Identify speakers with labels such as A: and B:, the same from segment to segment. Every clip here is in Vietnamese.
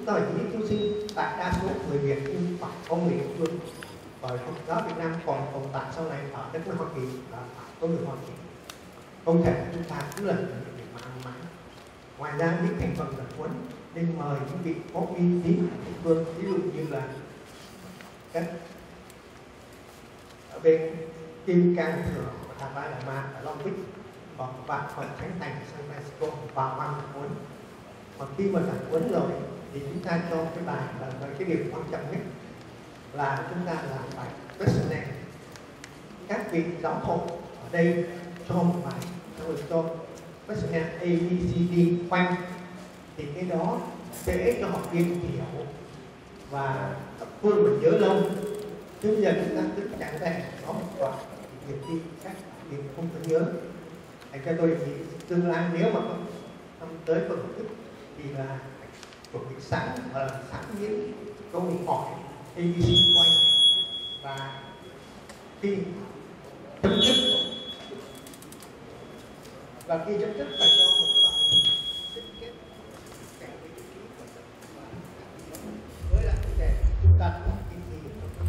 A: ta phải nghĩ tu sinh tại đa số người Việt nhưng phải có người địa phương. Bởi Phật giáo Việt Nam còn tồn tại sau này ở đất nước Hoa Kỳ là phải có người Hoa Kỳ. Không thể chúng ta cứ lần để mà ăn mãi. Ngoài ra những thành phần tập huấn nên mời những vị có uy tín ở địa phương, ví dụ như là các ở bên Kim Cang Thừa và Đà Ba Đà Ma ở Long Vích, hoặc bạn phần Thánh Thành San Francisco vào ban tập huấn. Và khi mà tập huấn rồi thì chúng ta cho cái bài là cái điều quan trọng nhất là chúng ta làm bài questionnaire. Các vị giáo thụ ở đây cho một bài rồi cho questionnaire A, B, C, D quanh, thì cái đó dễ cho học viên hiểu và tập phương mình nhớ lâu. Chứ giờ chúng ta cứ chẳng thể có một đoạn nhiều khi các bạn không có nhớ. Thành cho tôi thì tương lai nếu mà năm tới có tổ chức thì là chuẩn bị sẵn những câu hỏi ABC quanh, và khi chấm dứt phải cho một cái bài kết kèm với chữ ký với lại chủ đề chúng ta có cái gì.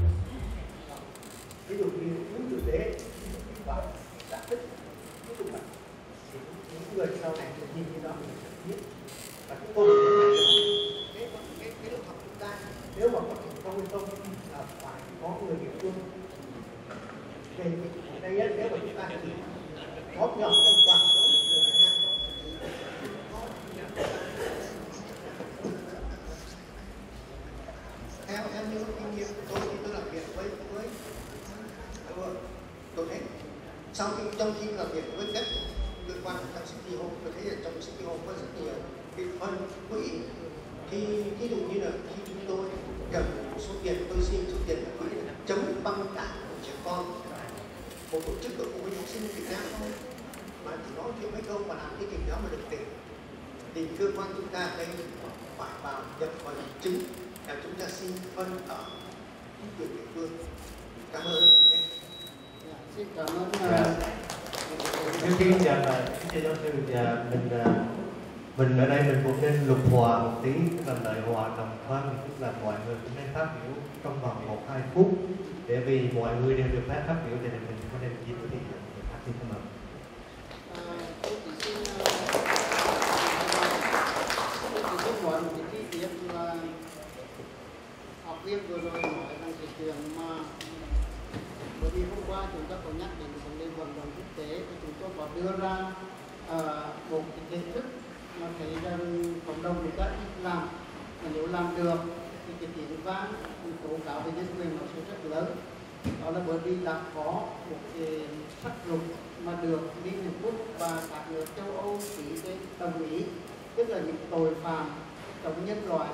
A: Ví dụ như đúng thực tế và đã thích ví dụ vậy thì những người sau này sẽ nhìn cái đó mình sẽ biết. Và cái câu chuyện này cái lớp học chúng ta nếu mà có thành công hay không là phải có người địa phương. Đây nếu mà chúng ta chỉ góp nhỏ trong toàn số người Việt Nam thôi. Theo như kinh nghiệm của tôi khi tôi làm việc với tôi thấy trong khi làm việc với các cơ quan trong City Hall, tôi thấy là trong City Hall có rất nhiều cái phân quỹ. Khi ví dụ như là khi chúng tôi cần một số tiền, tôi xin số tiền là quỹ chống băng tải của trẻ con, một tổ chức của phụ huynh học sinh Việt Nam thôi, mà chỉ nói chuyện mấy câu mà làm cái việc đó mà được tiền thì cơ quan chúng ta đây phải vào nhập vào chứng là chúng ta xin phân ở chính quyền địa phương. Cảm ơn.
B: Xin cảm ơn.
C: Trước khi chào giáo sư, mình ở đây mình cũng nên lục hòa một tí, tức là lời hòa đồng văn, tức là mọi người cũng nên phát biểu trong vòng 1-2 phút, để vì mọi người đều được phép phát biểu thì mình có nên chia sẻ thì phát xin cảm ơn.
B: Tôi chỉ xin hỏi một cái chi tiết là học viên vừa rồi nói rằng cái chuyện mà bởi vì hôm qua chúng ta có nhắc đến vấn đề vận động quốc tế thì chúng tôi có đưa ra một cái kiến thức mà thấy rằng cộng đồng người ta ít làm, mà nếu làm được thì cái tiếng vang tố cáo về nhân quyền nó sẽ rất lớn. Đó là bởi vì đã có một cái sắc luật mà được Liên Hợp Quốc và các nước châu Âu ký cái đồng ý, tức là những tội phạm chống nhân loại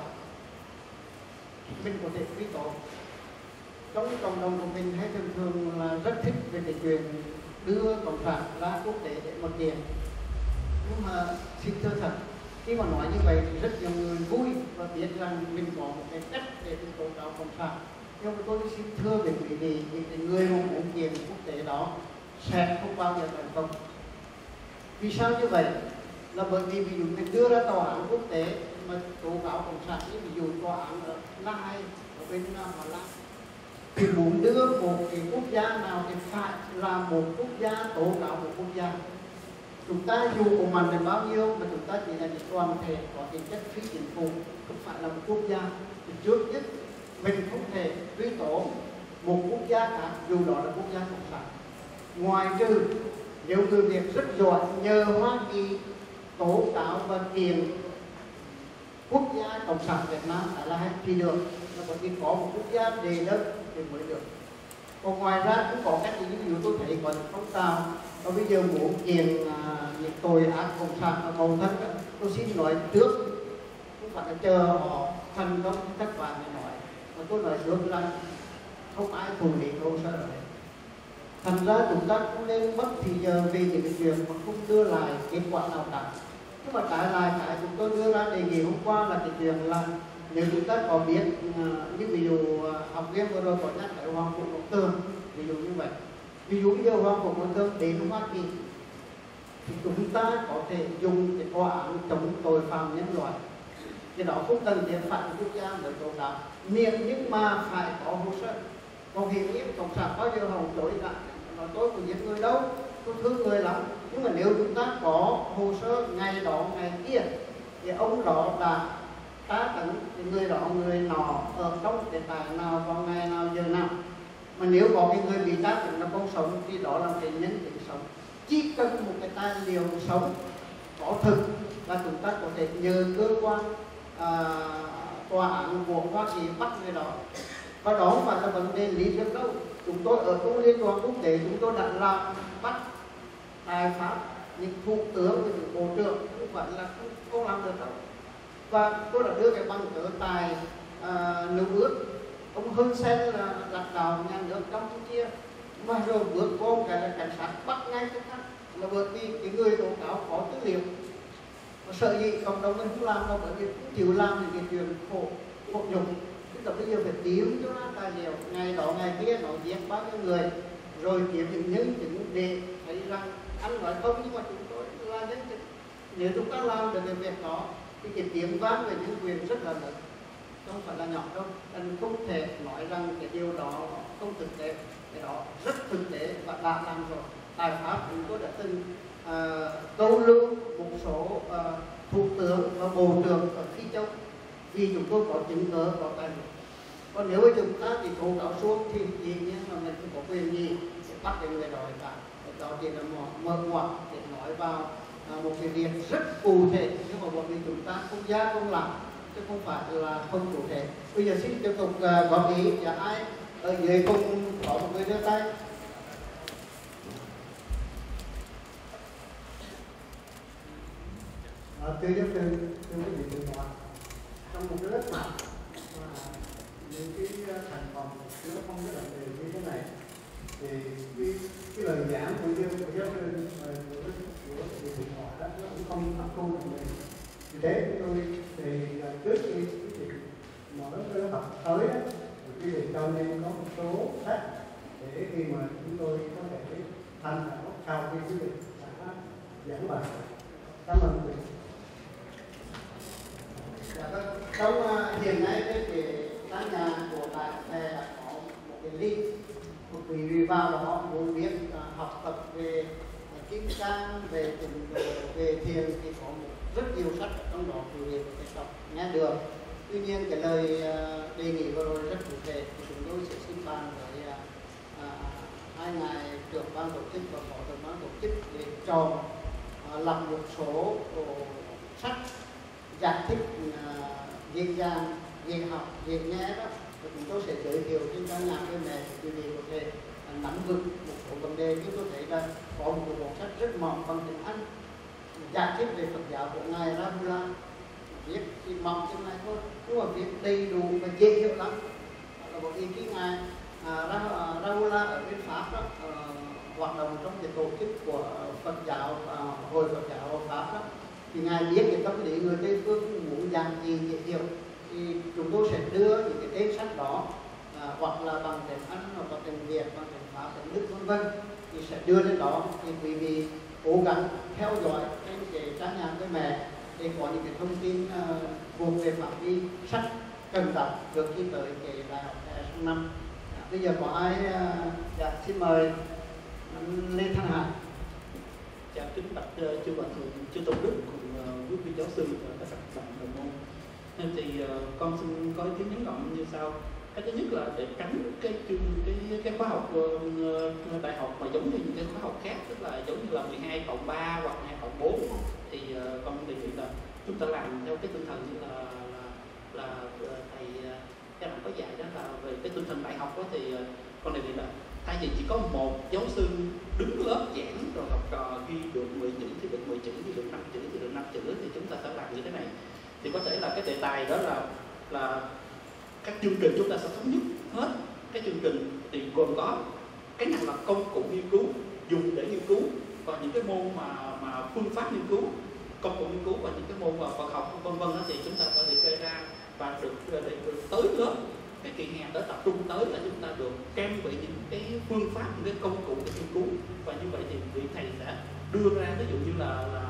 B: mình có thể truy tố. Trong cộng đồng của mình hay thường thường là rất thích về cái chuyện đưa cộng sản ra quốc tế để một tiền. Nhưng mà xin thưa thật, khi mà nói như vậy thì rất nhiều người vui và biết rằng mình có một cái cách để tố cáo cộng sản. Nhưng mà tôi xin thưa về quý vị, những người mà muốn kiện quốc tế đó sẽ không bao giờ thành công. Vì sao như vậy? Là bởi vì ví dụ mình đưa ra tòa án quốc tế mà tố cáo cộng sản, như ví dụ tòa án ở Lai, ở bên Hà Lan, thì muốn đưa một cái quốc gia nào thì phải là một quốc gia tố cáo một quốc gia. Chúng ta dù của mạnh đến bao nhiêu mà chúng ta chỉ là một đoàn thể có tính chất phi chính phủ, không phải là một quốc gia. Thì trước nhất mình không thể truy tố một quốc gia khác dù đó là quốc gia cộng sản. Ngoài trừ nếu người Việt rất giỏi nhờ Hoa Kỳ tố cáo và kiện quốc gia cộng sản Việt Nam là hay thì được, là bởi vì có một quốc gia đề đất thì mới được. Còn ngoài ra cũng có các ví dụ tôi thấy có những phong trào và bây giờ muốn kiện những tội ác cộng sản và mâu thân, tôi xin nói trước, không phải là chờ họ thành công các bạn để nói, mà tôi nói trước là không ai thù lý hồ sơ ở đây. Thành ra chúng ta cũng nên mất thì giờ vì những cái chuyện mà không đưa lại kết quả nào cả. Nhưng mà trái lại cái chúng tôi đưa ra đề nghị hôm qua là cái chuyện là nếu chúng ta có biết như ví dụ học viên vừa rồi có nhắc tới Hoàng Phủ Ngọc Tường, ví dụ như vậy, ví dụ như Hoàng Phủ Ngọc Tường đến Hoa Kỳ thì chúng ta có thể dùng cái tòa án chống tội phạm nhân loại thì đó không cần thiết phải quốc gia mới tố cáo, miễn nhưng mà phải có hồ sơ. Còn hiện nay cộng sản bao giờ hòng chối cả, nói tôi có giết người đâu, tôi thương người lắm, nhưng mà nếu chúng ta có hồ sơ ngày đó ngày kia thì ông đó đã tá tấn người đó người nọ ở trong cái tài nào vào ngày nào giờ nào, mà nếu có cái người bị tá tấn là không sống thì đó là cái nhân chứng sống. Chỉ cần một cái tài liệu sống có thực là chúng ta có thể nhờ cơ quan tòa án của Hoa Kỳ bắt người đó. Và đó không phải là vấn đề lý thuyết đâu. Chúng tôi ở trong liên đoàn quốc tế chúng tôi đã làm bắt tại Pháp những thủ tướng, những bộ trưởng, không phải là không làm được đâu. Và tôi đã đưa cái bằng cớ tại nước ước ông Hun Sen là lãnh đạo nhà nước Campuchia, mà rồi bước qua cái là cảnh sát bắt ngay tức khắc, là bởi vì cái người tố cáo có tư liệu. Và sợ gì cộng đồng mình không làm đâu, bởi vì không chịu làm những cái chuyện khổ nhục. Tức là bây giờ phải kiếm cho nó tài liệu ngày đó ngày kia nó giết bao nhiêu người, rồi kiếm những nhân chứng để thấy rằng anh nói không nhưng mà chúng tôi là nhân chứng. Nếu chúng ta làm được cái việc đó thì cái tiếng vang về nhân quyền rất là lớn, không phải là nhỏ đâu. Anh không thể nói rằng cái điều đó không thực tế, cái đó rất thực tế và đã làm rồi. Tại Pháp chúng tôi đã từng câu lưu một số thủ tướng và bộ trưởng ở Phi Châu vì chúng tôi có chứng cứ có tài liệu. Còn nếu chúng ta chỉ tố cáo xuống thì dĩ nhiên là mình không có quyền gì để bắt cái người đó cả. Đó chỉ là mở ngoặt để nói vào một cái việc rất cụ thể, nhưng mà bởi vì chúng ta không ra không làm chứ không phải là không cụ thể. Bây giờ xin tiếp tục góp ý và ai ở dưới cùng có một người đưa tay.
A: Thưa giáo sư, thưa quý vị cùng họ, trong một cái lớp học mà những cái thành phần nó không có đồng đều như thế này, thì cái lời giảng của giáo sư của vị cùng họ đó nó cũng không tập trung được mình. Vì thế chúng tôi thì trước khi quý vị mở cái lớp học tới đó, quý vị cho nên có một số sách để khi mà chúng tôi có thể tham khảo sau khi quý vị đã giảng bài. Cảm ơn quý vị.
B: Trong hiện nay cái căn nhà của bạn đã có một cái link, một quý vị vào đó muốn biết học tập về kinh cang, về tịnh độ, về thiền thì có rất nhiều sách trong đó quý vị có thể đọc nghe được. Tuy nhiên cái lời đề nghị vừa rồi rất cụ thể thì chúng tôi sẽ xin bàn với hai ngài trưởng ban tổ chức và phó trưởng ban tổ chức để chọn lập một số sách giải thích dễ dàng, dễ học, dễ nghe đó, và chúng tôi sẽ giới thiệu trên trang nhà của mẹ quý vị có thể nắm vững một số vấn đề. Chúng tôi thấy là có một bộ sách rất mỏng bằng tiếng Anh giải thích về Phật giáo của ngài Rahula, viết thì mỏng trên này thôi, nhưng mà viết đầy đủ và dễ hiểu lắm. Là một ý kiến ngài Rahula ở bên Pháp đó, hoạt động trong cái tổ chức của Phật giáo, hội Phật giáo ở Pháp đó, thì ngài biết cái tâm lý người Tây phương muốn giảng gì dễ hiểu, thì chúng tôi sẽ đưa những cái tên sách đó hoặc là bằng tiếng Anh hoặc là tiếng Việt, bằng tiếng Pháp, tiếng Đức vân vân, thì sẽ đưa lên đó. Thì quý vị cố gắng theo dõi trên cái trang nhà với mẹ để có những cái thông tin thuộc về phạm vi sách cần đọc được khi tới cái đại học sang năm. Bây giờ có ai xin mời Lê Thanh Hải.
D: Chào kính bạch chư Hòa thượng, chư Tôn đức cùng quý vị giáo sư và các bạn đồng môn. Nên thì con xin có ý kiến ngắn gọn như sau. Cái thứ nhất là để tránh cái khóa học đại học mà giống như những cái khóa học khác, tức là giống như là 12+3 hoặc 2+4, thì con đề nghị là chúng ta làm theo cái tinh thần như là thầy các bạn có dạy đó, là về cái tinh thần đại học đó, thì con đề nghị là thay vì chỉ có một giáo sư đứng lớp giảng rồi học trò ghi được 10 chữ thì được 10 chữ, ghi được 5 chữ thì được 5 chữ, thì chúng ta sẽ làm như thế này. Thì có thể là cái đề tài đó là các chương trình chúng ta sẽ thống nhất hết. Cái chương trình thì gồm có cái nào là công cụ nghiên cứu dùng để nghiên cứu, và những cái môn mà phương pháp nghiên cứu, công cụ nghiên cứu, và những cái môn mà Phật học vân vân, thì chúng ta phải liệt kê ra và được tới lớp. Cái kỳ hè tới tập trung tới là chúng ta được trang bị những cái phương pháp, những cái công cụ để nghiên cứu, và như vậy thì vị thầy sẽ đưa ra ví dụ như là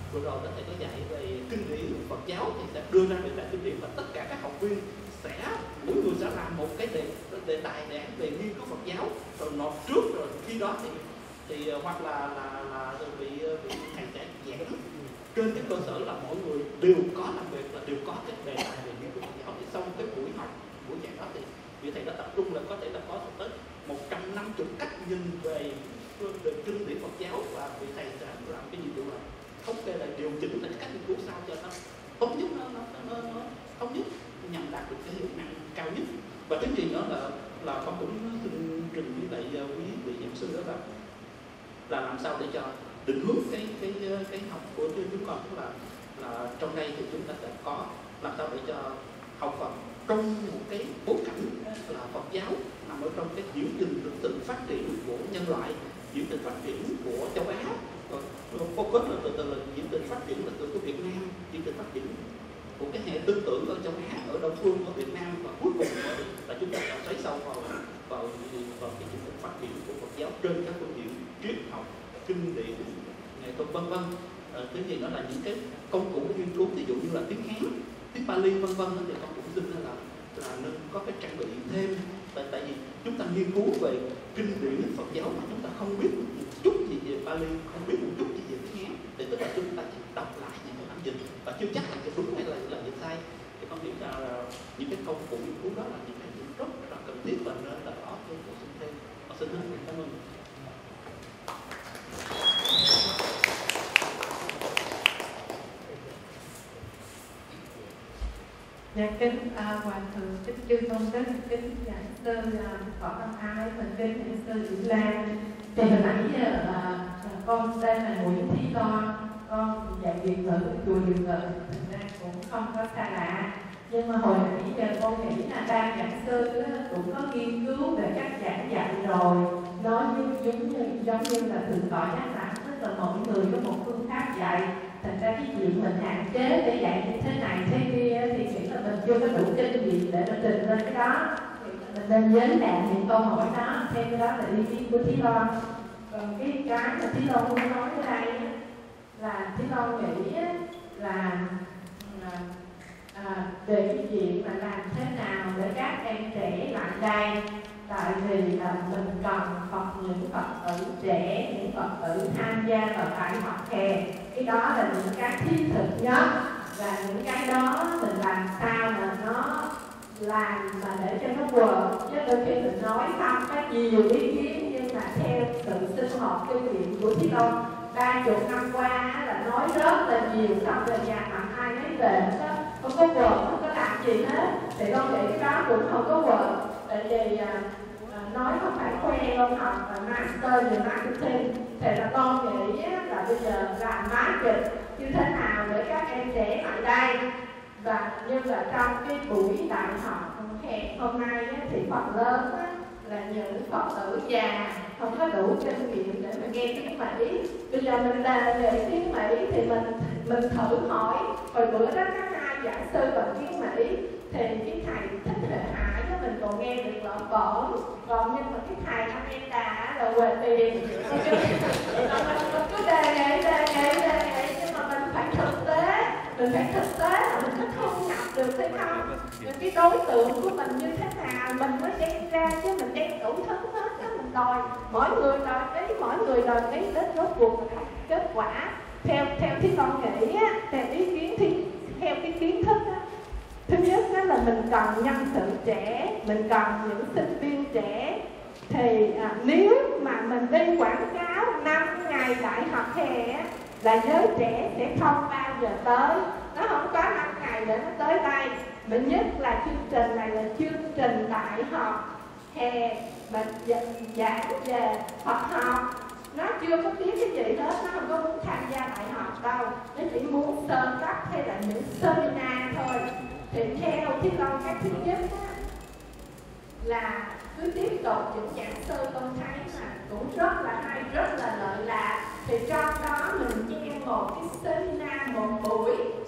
D: vừa rồi thầy có dạy về kinh điển Phật giáo thì sẽ đưa ra đề tài kinh điển và tất cả các học viên sẽ mỗi người sẽ làm một cái đề tài để về nghiên cứu Phật giáo rồi nộp trước, rồi khi đó thì hoặc là bị thầy sẽ giảng trên cái cơ sở là mỗi người đều có làm việc, là đều có cái đề tài về nghiên cứu Phật giáo. Thì sau cái buổi học, buổi giảng đó thì vị thầy đã tập trung là có thể là có tới 150 cách nhìn về kinh điển Phật giáo, và vị thầy sẽ làm cái nhiệm vụ là thống kê là điều chỉnh lại cách nghiên cứu sao cho nó tốt nhất, nó thống nhất nhằm đạt được cái hiệu năng cao nhất. Và cái gì nữa là con cũng xin trình với lại quý vị giảng sư đó là làm sao để cho định hướng cái học của chúng con, tức là trong đây thì chúng ta sẽ có làm sao để cho học Phật trong một cái bối cảnh là Phật giáo nằm ở trong cái diễn trình tự phát triển của nhân loại, diễn trình phát triển của châu Á, focus là từ là diễn trình phát triển là từ của Việt Nam, diễn trình phát triển của cái hệ tư tưởng ở châu Á, ở Đông phương, ở Việt Nam, và cuối cùng là chúng ta sẽ xoáy sâu vào cái diễn trình phát triển của Phật giáo trên các phương diện triết học, kinh điển, nghệ thuật vân vân. Cái gì đó là những cái công cụ nghiên cứu, ví dụ như là tiếng Hán, tiếng Pali vân vân, thì con cũng xin là nên có cái trang bị thêm, tại vì chúng ta nghiên cứu về kinh điển Phật giáo mà chúng ta không biết một chút gì về Pali, không biết một chút gì về tiếng Hán, thì tức là chúng ta chỉ đọc lại những cái bản dịch và chưa chắc là cái đúng hay là cái sai. Thì con nghĩ là những cái công cụ nghiên cứu đó là những cái rất là cần thiết và nên là có cái bổ sung thêm. Và xin hết cảm ơn.
E: Dạ kính Hòa thượng, kính chư tôn đức, kính giảng sư Võ Văn Ái, và kính giảng sư Diệu Lan. Thì hồi nãy giờ con tên là Nguyễn Thí Loan, con dạy Việt ngữ ở chùa Điều Ngự, thành ra cũng không có xa lạ. Nhưng mà hồi nãy giờ con nghĩ là ban giảng sư cũng có nghiên cứu về cách giảng dạy rồi, nó giống như là thượng tọa nhắc lại, tức là mỗi người có một phương pháp dạy. Thành ra cái chuyện mình hạn chế để dạy như thế này thế kia thì nghĩ là mình chưa có đủ kinh nghiệm để mình trình lên cái đó, thì mình nên giới hạn những câu hỏi đó. Thêm cái đó là ý kiến của Thí Loan. Còn cái mà Thí Loan muốn nói ở đây là Thí Loan nghĩ là về cái chuyện mà làm thế nào để các em trẻ lại đây. Tại vì là mình cần những Phật tử trẻ, những Phật tử tham gia vào đại học hè. Cái đó là những cái thiết thực nhất, và những cái đó mình làm sao mà nó làm mà để cho nó work. Chứ đôi khi mình nói không có nhiều ý kiến, nhưng mà theo sự sinh hoạt kinh nghiệm của Thí Loan 30 năm qua là nói rất là nhiều, xong rồi nhà mạnh ai nói về không có work, không có làm gì hết. Thì con nghĩ cái đó cũng không có work. Tại vì nói không phải khoe con học và master về marketing, thì là con nghĩ là bây giờ làm marketing như thế nào để các em trẻ lại đây. Và như là trong cái buổi đại học hè hôm nay thì phần lớn là những Phật tử già không có đủ kinh nghiệm để mà nghe tiếng Mỹ. Bây giờ mình là về tiếng Mỹ thì mình thử hỏi. Hồi bữa đó có hai giảng sư bằng tiếng Mỹ thì cái thầy Thích Hệ Hải đó mình còn nghe được lộn bổn, còn nhưng mà cái thầy Amanda là quê tiền mình cứ đề nghị nhưng mà mình phải thực tế là mình có thu nhập được hay không, cái đối tượng của mình như thế nào mình mới đem ra, chứ mình đem đủ thứ hết đó, mình đòi mỗi người đòi ý đến rốt cuộc là kết quả theo Thí Loan nghĩ á, theo ý kiến theo cái kiến thức á. Thứ nhất đó là mình cần nhân sự trẻ, mình cần những sinh viên trẻ. Thì nếu mà mình đi quảng cáo 5 ngày đại học hè á, là giới trẻ sẽ không bao giờ tới. Nó không có 5 ngày để nó tới đây. Mình nhất là chương trình này là chương trình đại học hè, mình giảng về Phật học. Nó chưa có biết cái gì hết, nó không có muốn tham gia đại học đâu. Nó chỉ muốn sơ cấp hay là những seminar thôi. Thì theo Thí Loan cách thứ nhất á, là cứ tiếp tục những giảng sư con thấy mà cũng rất là hay, rất là lợi lạc. Thì trong đó mình nghe một cái seminar một buổi